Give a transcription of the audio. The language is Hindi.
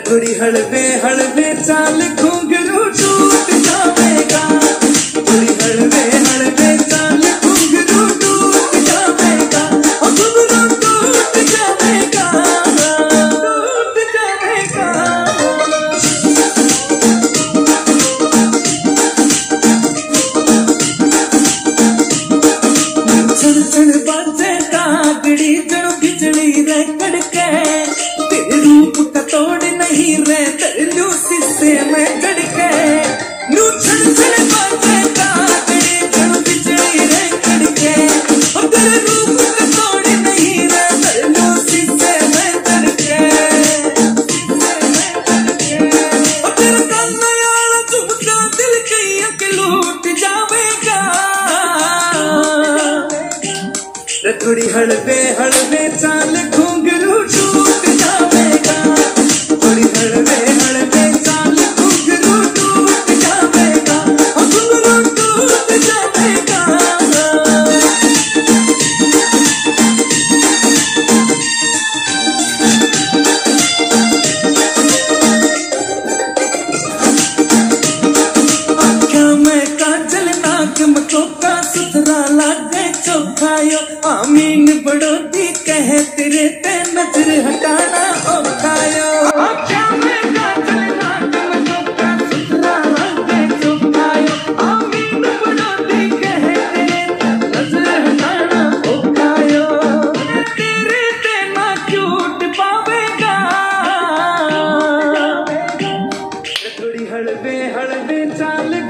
थोड़ी हलवे हलवे चाल घुंघरू टूट जाएगा, थोड़ी हलवे हलवे चाल घुंघरू टूट जाएगा, घुंघरू टूट जाएगा, टूट जाएगा। छन छन बाजे कागड़ी जड़ो बिजली रे कड़के, तेरे रूप का तोड़ नहीं रे तरलू शीशे में गड़के। नू छन छन बाजे कागड़ी जड़ो बिजली रे कड़के, और तेरे रूप का तोड़ नहीं रे तरलू शीशे में गड़के, और तेरे कान्ना यारा झुमका दिल कईयों के लूट जावेगा। थोड़ी हलवे हलवे चाल घुंघरू टूट जाएगा, थोड़ी हलवे हलवे चाल घुंघरू टूट जाएगा, घुंघरू टूट जाएगा। आँखों में काजल नाक में कोका सुथरा लागे चौखायो, आमीन बड़ोदी कहे तेरे ते नजर हटाना औखायो। आँखों में काजल नाक में कोका सुथरा लागे चौखायो, आमीन बड़ोदी कहे तेरे ते नजर हटाना औखायो। तेरे ते ना झूठ पावेगा, थोड़ी हलवे हलवे चाल